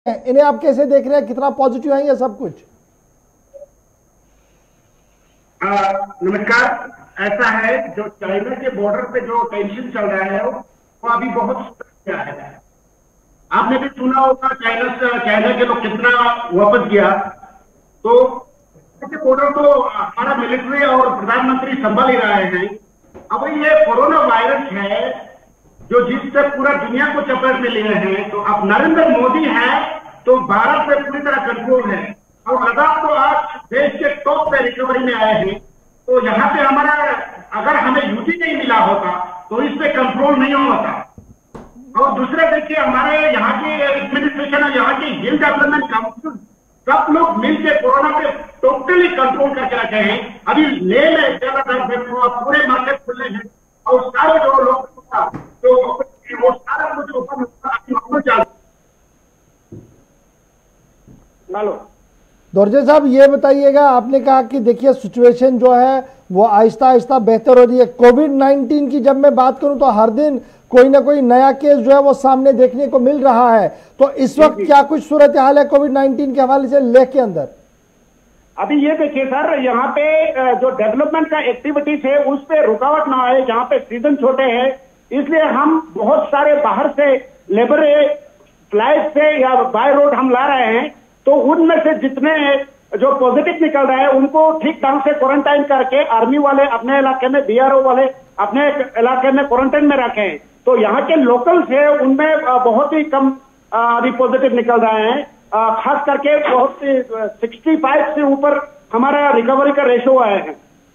इन्हें आप कैसे देख रहे हैं, कितना पॉजिटिव है ये सब कुछ? नमस्कार। ऐसा है, जो चाइना के बॉर्डर पे जो टेंशन चल रहा है वो अभी बहुत है। आपने भी सुना होगा चाइना के लोग कितना वापस गया। तो बॉर्डर तो हमारा मिलिट्री और प्रधानमंत्री संभाल ही रहे हैं। अब ये कोरोना वायरस है जो जिससे पूरा दुनिया को चपेट में लिए हैं। तो अब नरेंद्र मोदी है तो भारत पे पूरी तरह कंट्रोल है और लद्दाख तो आज देश के टॉप पे रिकवरी में आए हैं। तो यहाँ पे हमारा, अगर हमें यूटी नहीं मिला होता तो इस पे कंट्रोल नहीं होता। और दूसरे देखिए, हमारे यहाँ की एडमिनिस्ट्रेशन और यहाँ की हिल डेवलपमेंट काउंसिल सब लोग मिलकर कोरोना पे टोटली कंट्रोल करके रखे हैं। अभी ले में पूरे मार्केट खुले हैं और सारे जो लोग तो वो सारा कुछ ओपन चल। दोरजे साहब ये बताइएगा, आपने कहा कि देखिए सिचुएशन जो है वो आहिस्ता आहिस्ता बेहतर हो रही है। कोविड-19 की जब मैं बात करूं तो हर दिन कोई ना कोई नया केस जो है वो सामने देखने को मिल रहा है। तो इस वक्त क्या कुछ सूरत हाल है कोविड-19 के हवाले से लेह के अंदर? अभी ये देखिए सर, यहाँ पे जो डेवलपमेंट का एक्टिविटीज है उस पे रुकावट ना आए। यहाँ पे सीजन छोटे हैं, इसलिए हम बहुत सारे बाहर से लेबर फ्लाइट से या बाय रोड हम ला रहे हैं। तो उनमें से जितने जो पॉजिटिव निकल रहे हैं उनको ठीक ढंग से क्वारंटाइन करके आर्मी वाले अपने इलाके में, बीआरओ वाले अपने इलाके में क्वारंटाइन में रखे हैं। तो यहाँ के लोकल्स है उनमें बहुत ही कम अभी पॉजिटिव निकल रहे हैं। खास करके बहुत 65 से ऊपर हमारा रिकवरी का रेशो आया है।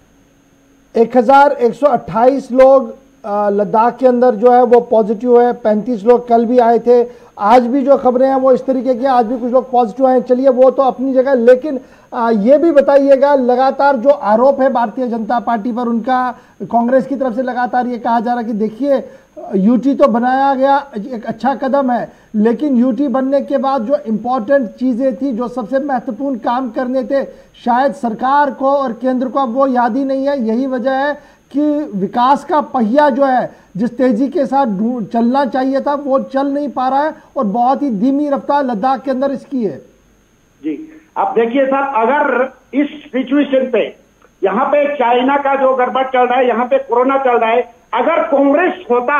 1128 लोग लद्दाख के अंदर जो है वो पॉजिटिव है। 35 लोग कल भी आए थे। आज भी जो खबरें हैं वो इस तरीके की, आज भी कुछ लोग पॉजिटिव हैं। चलिए वो तो अपनी जगह, लेकिन ये भी बताइएगा, लगातार जो आरोप है भारतीय जनता पार्टी पर, उनका कांग्रेस की तरफ से लगातार ये कहा जा रहा है कि देखिए यूटी तो बनाया गया, एक अच्छा कदम है, लेकिन यूटी बनने के बाद जो इम्पोर्टेंट चीज़ें थी, जो सबसे महत्वपूर्ण काम करने थे, शायद सरकार को और केंद्र को अब वो याद ही नहीं है। यही वजह है कि विकास का पहिया जो है जिस तेजी के साथ चलना चाहिए था वो चल नहीं पा रहा है और बहुत ही धीमी रफ्तार लद्दाख के अंदर इसकी है। जी, अब देखिए साहब, अगर इस सिचुएशन पे यहाँ पे चाइना का जो गड़बड़ चल रहा है, यहाँ पे कोरोना चल रहा है, अगर कांग्रेस होता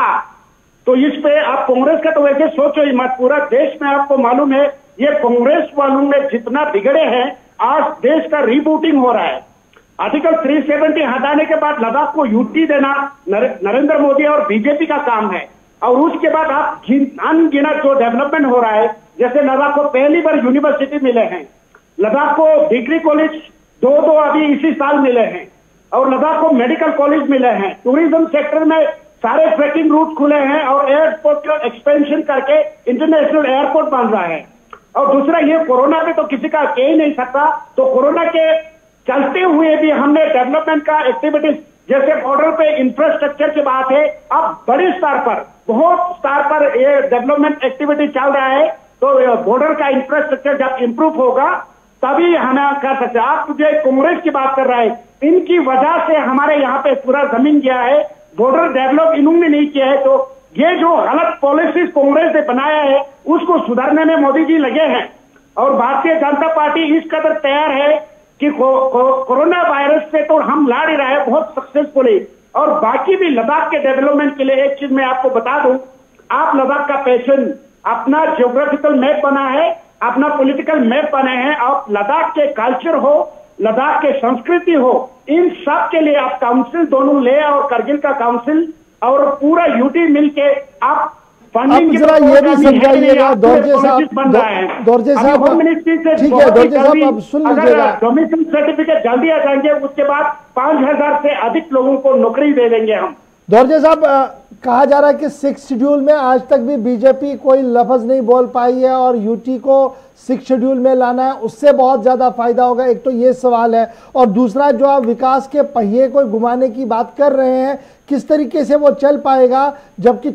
तो इस पे आप कांग्रेस का तो वैसे सोचो ही मत। पूरा देश में आपको मालूम है ये कांग्रेस वालों में जितना बिगड़े हैं, आज देश का रीबूटिंग हो रहा है। आर्टिकल 370 हटाने के बाद लद्दाख को यूटी देना नरेंद्र मोदी और बीजेपी का काम है। और उसके बाद आप अनगिनत जो डेवलपमेंट हो रहा है, जैसे लद्दाख को पहली बार यूनिवर्सिटी मिले हैं, लद्दाख को डिग्री कॉलेज दो अभी इसी साल मिले हैं, और लद्दाख को मेडिकल कॉलेज मिले हैं। टूरिज्म सेक्टर में सारे ट्रैकिंग रूट खुले हैं और एयरपोर्ट का एक्सपेंशन करके इंटरनेशनल एयरपोर्ट बन रहा है। और दूसरा, ये कोरोना पे तो किसी का कह ही नहीं सकता, तो कोरोना के चलते हुए भी हमने डेवलपमेंट का एक्टिविटीज, जैसे बॉर्डर पे इंफ्रास्ट्रक्चर की बात है, अब बड़े स्तर पर, बहुत स्तर पर ये डेवलपमेंट एक्टिविटी चल रहा है। तो बॉर्डर का इंफ्रास्ट्रक्चर जब इंप्रूव होगा तभी हमें कर सकते हैं। आप मुझे कांग्रेस की बात कर रहे हैं, इनकी वजह से हमारे यहाँ पे पूरा जमीन गया है, बॉर्डर डेवलप इन्होंने नहीं किया है। तो ये जो गलत पॉलिसीज कांग्रेस ने बनाया है उसको सुधारने में मोदी जी लगे हैं। और भारतीय जनता पार्टी इस कदर तैयार है कि कोरोना वायरस से तो हम लड़ ही रहे हैं बहुत सक्सेसफुली। और बाकी भी लद्दाख के डेवलपमेंट के लिए एक चीज मैं आपको बता दूं, आप लद्दाख का पैशन, अपना जियोग्राफिकल मैप बना है, अपना पॉलिटिकल मैप बने हैं, आप लद्दाख के कल्चर हो, लद्दाख के संस्कृति हो, इन सब के लिए आप काउंसिल दोनों ले और करगिल का काउंसिल और पूरा यूटी मिलके आप अब जरा ये भी समझाइएगा दोरजे साहब, दोरजे साहब ठीक है, दोरजे साहब अब सुन लीजिएगा। डोमिसाइल सर्टिफिकेट जल्दी आ जाएंगे, उसके बाद 5000 से अधिक लोगों को नौकरी दे देंगे हम। दोरजे साहब, कहा जा रहा है कि 6 शेड्यूल में आज तक भी बीजेपी कोई लफ्ज नहीं बोल पाई है और यूटी को 6 शेड्यूल में लाना है, उससे बहुत ज्यादा फायदा होगा। एक तो ये सवाल है, और दूसरा जो आप विकास के पहिए को घुमाने की बात कर रहे हैं, किस तरीके से वो चल पाएगा, जबकि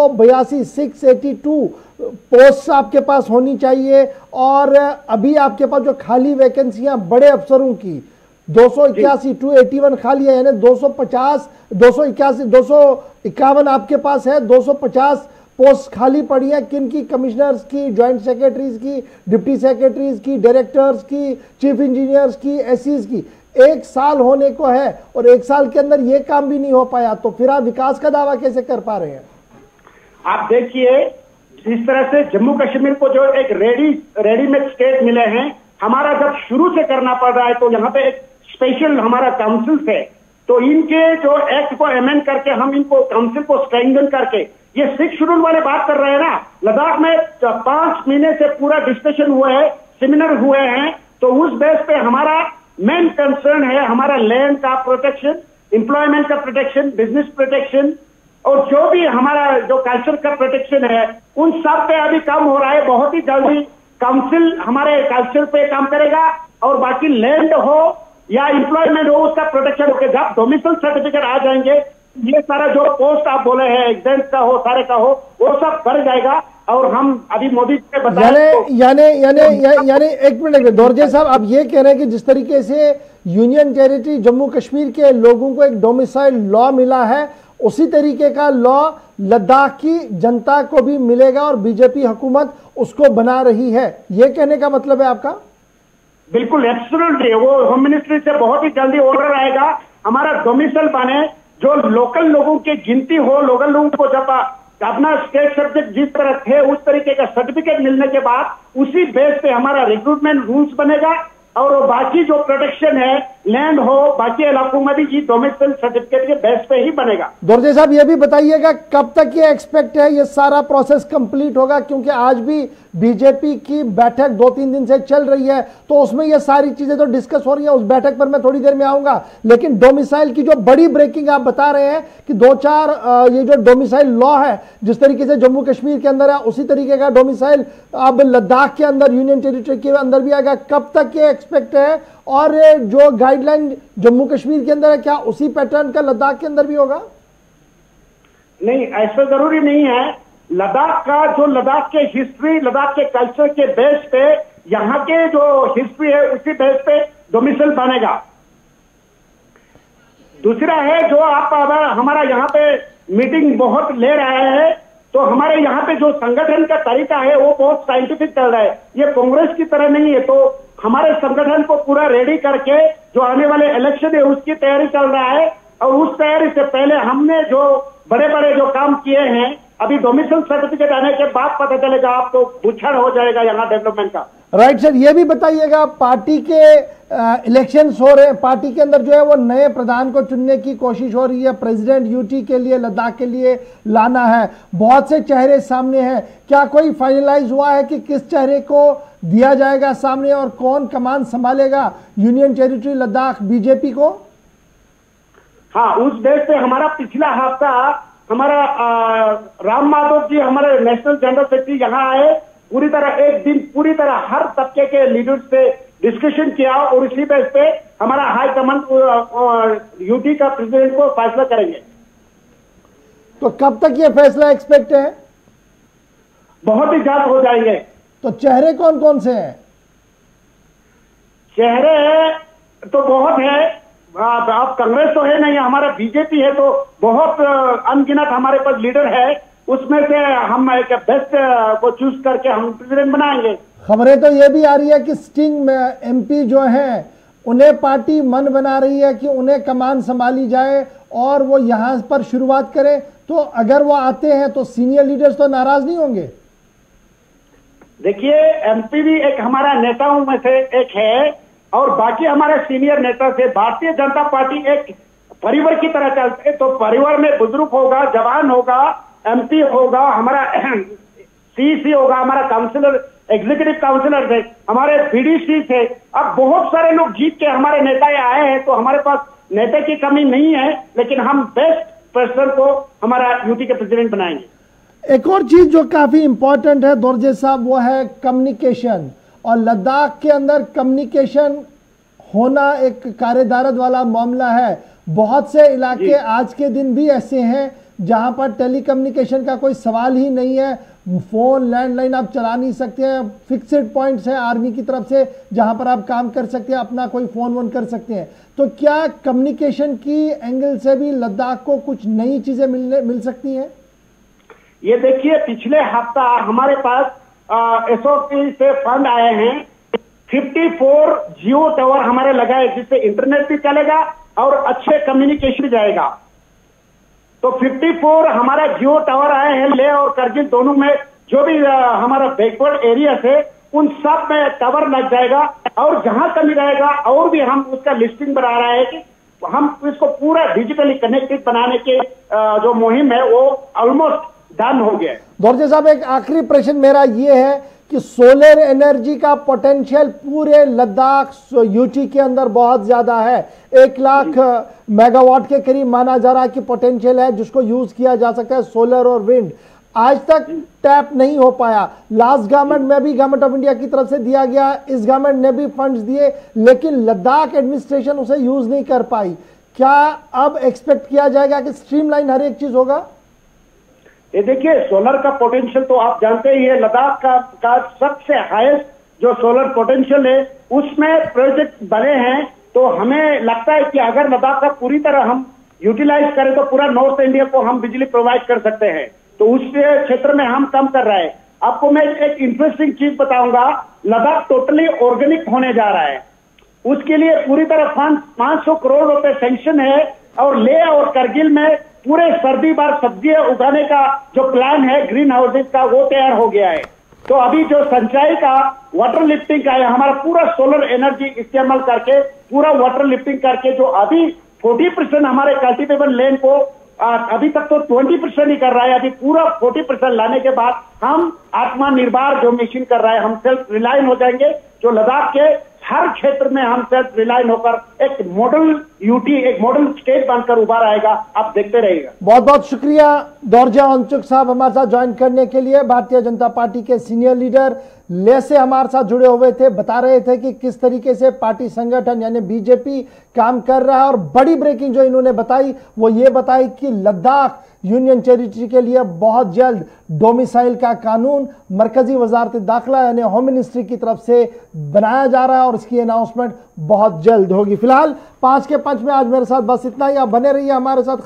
682 पोस्ट आपके पास होनी चाहिए और अभी आपके पास जो खाली वैकेंसियां बड़े अफसरों की 281 281 खाली है, यानी 251 आपके पास है, 250 पोस्ट खाली पड़ी हैं, किन की, कमिश्नर्स की, ज्वाइंट सेक्रेटरीज की, डिप्टी सेक्रेटरीज की, डायरेक्टर्स की, चीफ इंजीनियर्स की, एससीज की। 1 साल होने को है और 1 साल के अंदर ये काम भी नहीं हो पाया, तो फिर आप विकास का दावा कैसे कर पा रहे हैं? आप देखिए, जिस तरह से जम्मू कश्मीर को जो एक रेडीमेड स्टेट मिले हैं, हमारा जब शुरू से करना पड़ रहा है तो यहाँ पे एक स्पेशल हमारा काउंसिल है, तो इनके जो एक्ट को अमेंड करके हम इनको काउंसिल को स्ट्रेंथन करके ये 6 शेड्यूल वाले बात कर रहे हैं ना, लद्दाख में 5 महीने से पूरा डिस्कशन हुआ है, सेमिनार हुए हैं, तो उस बेस पे हमारा मेन कंसर्न है हमारा लैंड का प्रोटेक्शन, एम्प्लॉयमेंट का प्रोटेक्शन, बिजनेस प्रोटेक्शन और जो भी हमारा जो कल्चर का प्रोटेक्शन है, उन सब पे अभी काम हो रहा है। बहुत ही जल्दी काउंसिल हमारे कल्चर पे काम करेगा और बाकी लैंड हो या एम्प्लॉयमेंट हो उसका प्रोटेक्शन होकर जब डोमिसाइल सर्टिफिकेट आ जाएंगे, ये सारा जो पोस्ट आप बोले हैं एग्जाम का हो, सारे का हो, वो सब बढ़ जाएगा। और हम अभी मोदी जी ने यानी एक मिनट दोरजे साहब, आप ये कह रहे हैं कि जिस तरीके से यूनियन टेरिटरी जम्मू कश्मीर के लोगों को एक डोमिसाइल लॉ मिला है, उसी तरीके का लॉ लद्दाख की जनता को भी मिलेगा और बीजेपी हुकूमत उसको बना रही है, ये कहने का मतलब है आपका? बिल्कुल, एब्सोल्युटली। वो होम मिनिस्ट्री से बहुत ही जल्दी ऑर्डर आएगा, हमारा डोमिसाइल बने, जो लोकल लोगों की गिनती हो, लोकल लोगों को जब अपना स्टेट सब्जेक्ट जिस तरह थे उस तरीके का सर्टिफिकेट मिलने के बाद उसी बेस पे हमारा रिक्रूटमेंट रूल्स बनेगा और बाकी जो प्रोटेक्शन है लैंड हो बाकी इलाकों में भी ये डोमिसाइल सर्टिफिकेट के बेस पे ही बनेगा। दोरजे साहब ये भी बताइएगा कब तक ये एक्सपेक्ट है ये सारा प्रोसेस कंप्लीट होगा, क्योंकि आज भी बीजेपी की बैठक 2-3 दिन से चल रही है, तो उसमें ये सारी चीजें तो डिस्कस हो रही है, उस बैठक पर मैं थोड़ी देर में आऊंगा। लेकिन डोमिसाइल की जो बड़ी ब्रेकिंग आप बता रहे हैं कि 2-4 ये जो डोमिसाइल लॉ है जिस तरीके से जम्मू कश्मीर के अंदर है उसी तरीके का डोमिसाइल अब लद्दाख के अंदर यूनियन टेरिटरी के अंदर भी आएगा, कब तक ये एक्सपेक्ट है? और जो गाइडलाइन जम्मू कश्मीर के अंदर है क्या उसी पैटर्न का लद्दाख के अंदर भी होगा? नहीं, ऐसा जरूरी नहीं है। लद्दाख का जो लद्दाख के हिस्ट्री, लद्दाख के कल्चर के बेस पे यहाँ के जो हिस्ट्री है उसी बेस पे डोमिसाइल बनेगा। दूसरा है जो आप हमारा यहाँ पे मीटिंग बहुत ले रहे हैं, तो हमारे यहाँ पे जो संगठन का तरीका है वो बहुत साइंटिफिक चल रहा है, ये कांग्रेस की तरह नहीं है। तो हमारे संगठन को पूरा रेडी करके जो आने वाले इलेक्शन है उसकी तैयारी चल रहा है और उस तैयारी से पहले हमने जो बड़े बड़े जो काम किए हैं, अभी डोमिसाइल सर्टिफिकेट आने के बाद पता चलेगा आपको, बुछड़ हो जाएगा यहाँ डेवलपमेंट का। राइट सर, ये भी बताइएगा पार्टी के इलेक्शंस हो रहे हैं, पार्टी के अंदर जो है वो नए प्रधान को चुनने की कोशिश हो रही है, प्रेसिडेंट यूटी के लिए लद्दाख के लिए लाना है, बहुत से चेहरे सामने हैं, क्या कोई फाइनलाइज हुआ है कि किस चेहरे को दिया जाएगा सामने और कौन कमान संभालेगा यूनियन टेरिटरी लद्दाख बीजेपी को? हाँ, उस बेस पे हमारा पिछला हफ्ता हमारा राम माधव जी हमारे नेशनल जनरल सेक्रेटरी यहाँ आए, पूरी तरह एक दिन पूरी तरह हर तबके के लीडर्स से डिस्कशन किया और इसी बेस पे हमारा हाई कमांड यूटी का प्रेसिडेंट को फैसला करेंगे। तो कब तक ये फैसला एक्सपेक्ट है? बहुत ही जल्द हो जाएंगे। तो चेहरे कौन कौन से हैं? चेहरे तो बहुत है, अब कांग्रेस तो है नहीं, हमारा बीजेपी है, तो बहुत अनगिनत हमारे पास लीडर है, उसमें से हम एक बेस्ट को चूज करके हम प्रेसिडेंट बनाएंगे। खबरें तो ये भी आ रही है कि स्टिंग एमपी जो हैं उन्हें पार्टी मन बना रही है कि उन्हें कमान संभाली जाए और वो यहाँ पर शुरुआत करें, तो अगर वो आते हैं तो सीनियर लीडर्स तो नाराज नहीं होंगे? देखिए, एमपी भी एक हमारा नेताओं में से एक है और बाकी हमारे सीनियर नेता से भारतीय जनता पार्टी एक परिवार की तरह चलते है, तो परिवार में बुजुर्ग होगा, जवान होगा, एमपी होगा, हमारा सीसी होगा, हमारा काउंसिलर, एग्जीक्यूटिव काउंसिलर थे, हमारे बीडीसी थे, अब बहुत सारे लोग जीत के हमारे नेता आए हैं, तो हमारे पास नेता की कमी नहीं है, लेकिन हम बेस्ट पर्सन को हमारा यूटी के प्रेसिडेंट बनाएंगे। एक और चीज जो काफी इंपॉर्टेंट है दोरजे साहब, वो है कम्युनिकेशन, और लद्दाख के अंदर कम्युनिकेशन होना एक कार्यदारद वाला मामला है। बहुत से इलाके आज के दिन भी ऐसे हैं जहां पर टेलीकम्युनिकेशन का कोई सवाल ही नहीं है, फोन लैंडलाइन आप चला नहीं सकते हैं, फिक्स्ड पॉइंट्स है आर्मी की तरफ से जहां पर आप काम कर सकते हैं, अपना कोई फोन वोन कर सकते हैं। तो क्या कम्युनिकेशन की एंगल से भी लद्दाख को कुछ नई चीजें मिल सकती हैं? ये देखिए पिछले हफ्ता हमारे पास एसओपी से फंड आए हैं, 54 जियो टावर हमारे लगाए जिससे इंटरनेट भी चलेगा और अच्छे कम्युनिकेशन जाएगा। तो 54 हमारा जियो टावर आए हैं लेह और करगिल दोनों में, जो भी हमारा बैकवर्ड एरिया से उन सब में टावर लग जाएगा और जहां कमी रहेगा और भी हम उसका लिस्टिंग बना रहा है कि हम इसको पूरा डिजिटली कनेक्टेड बनाने के जो मुहिम है वो ऑलमोस्ट डन हो गया। दोरजे साहब, एक आखिरी प्रश्न मेरा ये है कि सोलर एनर्जी का पोटेंशियल पूरे लद्दाख यूटी के अंदर बहुत ज्यादा है। 1 लाख मेगावाट के करीब माना जा रहा है कि पोटेंशियल है जिसको यूज किया जा सकता है, सोलर और विंड। आज तक टैप नहीं हो पाया। लास्ट गवर्नमेंट में भी गवर्नमेंट ऑफ इंडिया की तरफ से दिया गया, इस गवर्नमेंट ने भी फंड्स दिए, लेकिन लद्दाख एडमिनिस्ट्रेशन उसे यूज नहीं कर पाई। क्या अब एक्सपेक्ट किया जाएगा कि स्ट्रीमलाइन हर एक चीज होगा? ये देखिए सोलर का पोटेंशियल तो आप जानते ही है, लद्दाख का सबसे हाईएस्ट जो सोलर पोटेंशियल है उसमें प्रोजेक्ट बने हैं। तो हमें लगता है कि अगर लद्दाख का पूरी तरह हम यूटिलाइज करें तो पूरा नॉर्थ इंडिया को हम बिजली प्रोवाइड कर सकते हैं। तो उस क्षेत्र में हम कम कर रहे हैं। आपको मैं एक इंटरेस्टिंग चीज बताऊंगा, लद्दाख टोटली ऑर्गेनिक होने जा रहा है। उसके लिए पूरी तरह फंड 500 करोड़ रुपए सैंक्शन है और लेह और करगिल में पूरे सर्दी बार सब्जियां उगाने का जो प्लान है ग्रीन हाउसेज का वो तैयार हो गया है। तो अभी जो सिंचाई का वाटर लिफ्टिंग का है, हमारा पूरा सोलर एनर्जी इस्तेमाल करके पूरा वाटर लिफ्टिंग करके जो अभी 40% हमारे कल्टीवेबल लैंड को अभी तक तो 20% ही कर रहा है, अभी पूरा 40% लाने के बाद हम आत्मनिर्भर जो मिशन कर रहा है, हम सेल्फ रिलायंस हो जाएंगे। जो लद्दाख के हर क्षेत्र में हम सेल्फ रिलायंस होकर एक मॉडल यूटी, एक मॉडल स्टेट बनकर उभर आएगा। आप देखते रहिएगा। बहुत बहुत शुक्रिया दोरजे वांगचुक साहब हमारे साथ ज्वाइन करने के लिए। भारतीय जनता पार्टी के सीनियर लीडर लेह से हमारे साथ जुड़े हुए थे, बता रहे थे कि किस तरीके से पार्टी संगठन यानी बीजेपी काम कर रहा है। और बड़ी ब्रेकिंग जो इन्होंने बताई वो ये बताई कि लद्दाख यूनियन टेरिटरी के लिए बहुत जल्द डोमिसाइल का कानून मरकजी वजारत दाखिला यानी होम मिनिस्ट्री की तरफ से बनाया जा रहा है और इसकी अनाउंसमेंट बहुत जल्द होगी। फिलहाल 5 के पंच में आज मेरे साथ बस इतना ही। आप बने रहिए हमारे साथ।